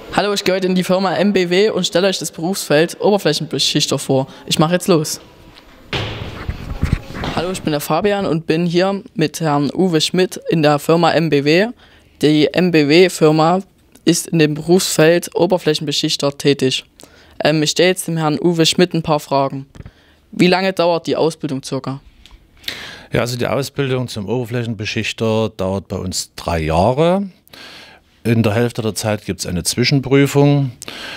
Hallo, ich gehe heute in die Firma MBW und stelle euch das Berufsfeld Oberflächenbeschichter vor. Ich mache jetzt los. Hallo, ich bin der Fabian und bin hier mit Herrn Uwe Schmidt in der Firma MBW. Die MBW-Firma ist in dem Berufsfeld Oberflächenbeschichter tätig. Ich stelle jetzt dem Herrn Uwe Schmidt ein paar Fragen. Wie lange dauert die Ausbildung circa? Ja, also die Ausbildung zum Oberflächenbeschichter dauert bei uns 3 Jahre. In der Hälfte der Zeit gibt es eine Zwischenprüfung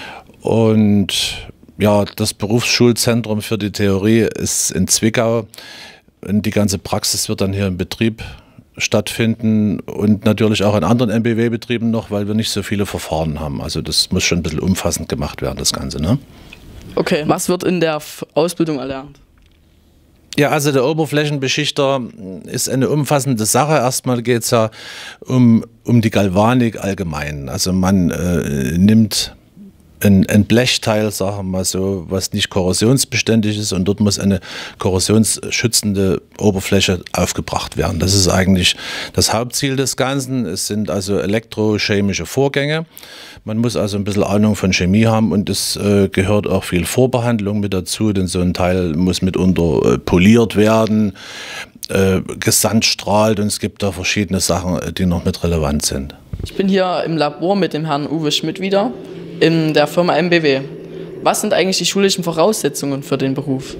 und ja, das Berufsschulzentrum für die Theorie ist in Zwickau und die ganze Praxis wird dann hier im Betrieb stattfinden und natürlich auch in anderen MBW-Betrieben noch, weil wir nicht so viele Verfahren haben. Also das muss schon ein bisschen umfassend gemacht werden, das Ganze, ne? Okay, was wird in der Ausbildung erlernt? Ja, also der Oberflächenbeschichter ist eine umfassende Sache. Erstmal geht es ja um die Galvanik allgemein. Also man nimmt ein Blechteil, sagen wir mal so, was nicht korrosionsbeständig ist und dort muss eine korrosionsschützende Oberfläche aufgebracht werden. Das ist eigentlich das Hauptziel des Ganzen. Es sind also elektrochemische Vorgänge. Man muss also ein bisschen Ahnung von Chemie haben und es gehört auch viel Vorbehandlung mit dazu, denn so ein Teil muss mitunter poliert werden, gesandstrahlt und es gibt da verschiedene Sachen, die noch mit relevant sind. Ich bin hier im Labor mit dem Herrn Uwe Schmidt wieder in der Firma MBW. Was sind eigentlich die schulischen Voraussetzungen für den Beruf?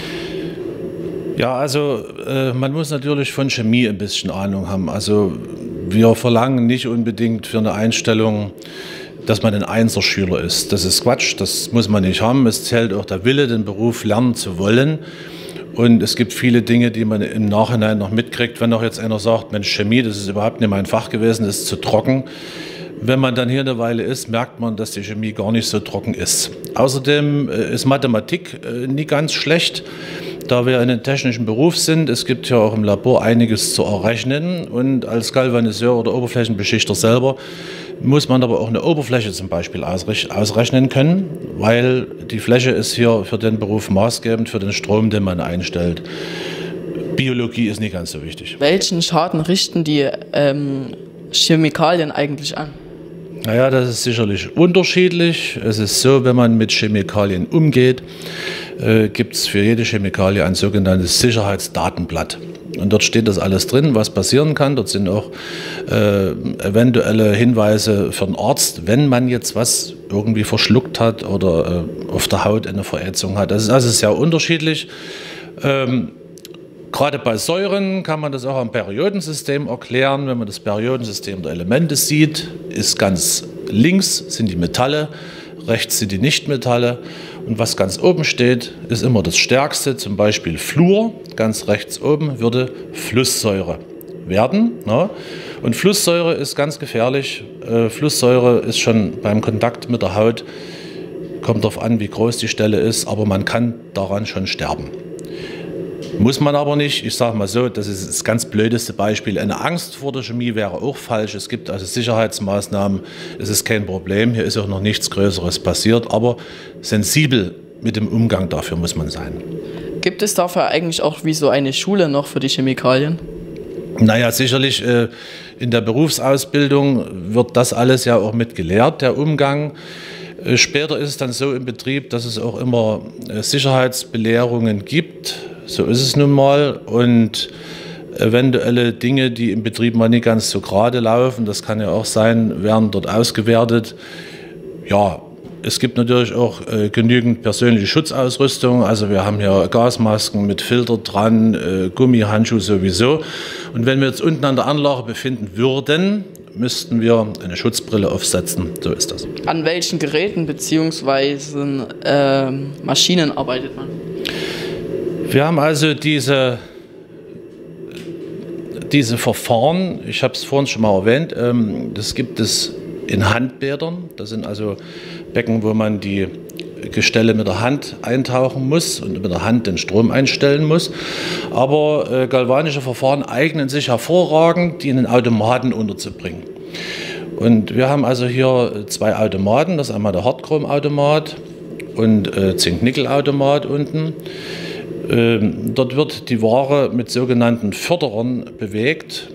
Ja, also man muss natürlich von Chemie ein bisschen Ahnung haben. Also wir verlangen nicht unbedingt für eine Einstellung, dass man ein Einserschüler ist. Das ist Quatsch, das muss man nicht haben. Es zählt auch der Wille, den Beruf lernen zu wollen. Und es gibt viele Dinge, die man im Nachhinein noch mitkriegt. Wenn auch jetzt einer sagt, Mensch, Chemie, das ist überhaupt nicht mein Fach gewesen, das ist zu trocken. Wenn man dann hier eine Weile ist, merkt man, dass die Chemie gar nicht so trocken ist. Außerdem ist Mathematik nie ganz schlecht, da wir in einem technischen Beruf sind. Es gibt ja auch im Labor einiges zu errechnen und als Galvaniseur oder Oberflächenbeschichter selber muss man aber auch eine Oberfläche zum Beispiel ausrechnen können, weil die Fläche ist hier für den Beruf maßgebend für den Strom, den man einstellt. Biologie ist nicht ganz so wichtig. Welchen Schaden richten die Chemikalien eigentlich an? Naja, das ist sicherlich unterschiedlich. Es ist so, wenn man mit Chemikalien umgeht, gibt es für jede Chemikalie ein sogenanntes Sicherheitsdatenblatt. Und dort steht das alles drin, was passieren kann. Dort sind auch eventuelle Hinweise für den Arzt, wenn man jetzt was irgendwie verschluckt hat oder auf der Haut eine Verätzung hat. Das ist also sehr unterschiedlich. Gerade bei Säuren kann man das auch am Periodensystem erklären. Wenn man das Periodensystem der Elemente sieht, ist ganz links sind die Metalle, rechts sind die Nichtmetalle. Und was ganz oben steht, ist immer das Stärkste, zum Beispiel Fluor. Ganz rechts oben würde Flusssäure werden. Ne? Und Flusssäure ist ganz gefährlich. Flusssäure ist schon beim Kontakt mit der Haut, kommt darauf an, wie groß die Stelle ist, aber man kann daran schon sterben. Muss man aber nicht. Ich sage mal so, das ist das ganz blödeste Beispiel. Eine Angst vor der Chemie wäre auch falsch. Es gibt also Sicherheitsmaßnahmen. Es ist kein Problem. Hier ist auch noch nichts Größeres passiert. Aber sensibel mit dem Umgang dafür muss man sein. Gibt es dafür eigentlich auch wie so eine Schule noch für die Chemikalien? Naja, sicherlich in der Berufsausbildung wird das alles ja auch mit gelehrt, der Umgang. Später ist es dann so im Betrieb, dass es auch immer Sicherheitsbelehrungen gibt. So ist es nun mal und eventuelle Dinge, die im Betrieb mal nicht ganz so gerade laufen, das kann ja auch sein, werden dort ausgewertet. Ja, es gibt natürlich auch genügend persönliche Schutzausrüstung, also wir haben hier Gasmasken mit Filter dran, Gummihandschuhe sowieso. Und wenn wir jetzt unten an der Anlage befinden würden, müssten wir eine Schutzbrille aufsetzen, so ist das. An welchen Geräten bzw. Maschinen arbeitet man? Wir haben also diese Verfahren, ich habe es vorhin schon mal erwähnt, das gibt es in Handbädern. Das sind also Becken, wo man die Gestelle mit der Hand eintauchen muss und mit der Hand den Strom einstellen muss. Aber galvanische Verfahren eignen sich hervorragend, die in den Automaten unterzubringen. Und wir haben also hier 2 Automaten, das ist einmal der Hartchrom-Automat und Zink-Nickel-Automat unten. Dort wird die Ware mit sogenannten Förderern bewegt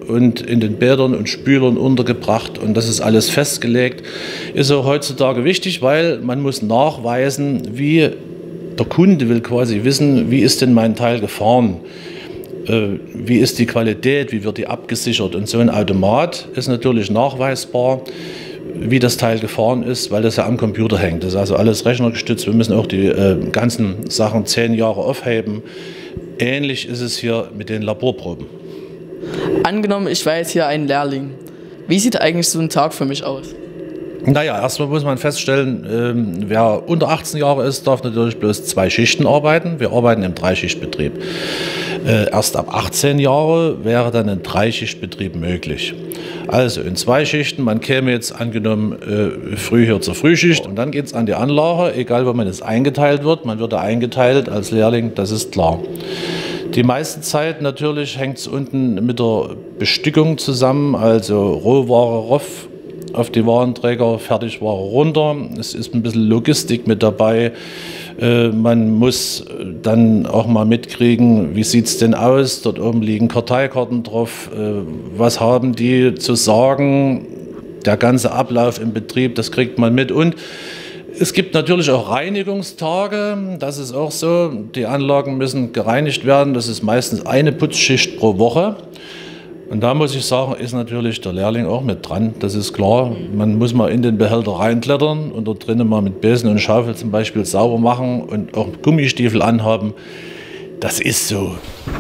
und in den Bädern und Spülern untergebracht und das ist alles festgelegt. Ist auch heutzutage wichtig, weil man muss nachweisen, wie der Kunde will quasi wissen, wie ist denn mein Teil gefahren, wie ist die Qualität, wie wird die abgesichert und so ein Automat ist natürlich nachweisbar, wie das Teil gefahren ist, weil das ja am Computer hängt. Das ist also alles rechnergestützt. Wir müssen auch die ganzen Sachen 10 Jahre aufheben. Ähnlich ist es hier mit den Laborproben. Angenommen, ich war jetzt hier ein Lehrling. Wie sieht eigentlich so ein Tag für mich aus? Naja, erstmal muss man feststellen, wer unter 18 Jahre ist, darf natürlich bloß 2 Schichten arbeiten. Wir arbeiten im 3-Schichtbetrieb. Erst ab 18 Jahre wäre dann ein 3-Schichtbetrieb möglich. Also in 2 Schichten, man käme jetzt angenommen früh hier zur Frühschicht und dann geht es an die Anlage, egal wo man jetzt eingeteilt wird. Man wird da eingeteilt als Lehrling, das ist klar. Die meiste Zeit natürlich hängt es unten mit der Bestückung zusammen, also Rohware rauf auf die Warenträger, Fertigware runter. Es ist ein bisschen Logistik mit dabei. Man muss dann auch mal mitkriegen, wie sieht es denn aus? Dort oben liegen Karteikarten drauf. Was haben die zu sagen? Der ganze Ablauf im Betrieb, das kriegt man mit. Und es gibt natürlich auch Reinigungstage. Das ist auch so. Die Anlagen müssen gereinigt werden. Das ist meistens eine Putzschicht pro Woche. Und da muss ich sagen, ist natürlich der Lehrling auch mit dran, das ist klar. Man muss mal in den Behälter reinklettern und dort drinnen mal mit Besen und Schaufel zum Beispiel sauber machen und auch Gummistiefel anhaben. Das ist so.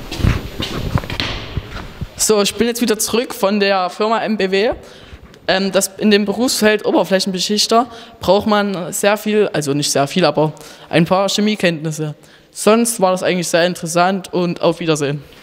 So, ich bin jetzt wieder zurück von der Firma MBW. In dem Berufsfeld Oberflächenbeschichter braucht man sehr viel, also nicht sehr viel, aber ein paar Chemiekenntnisse. Sonst war das eigentlich sehr interessant und auf Wiedersehen.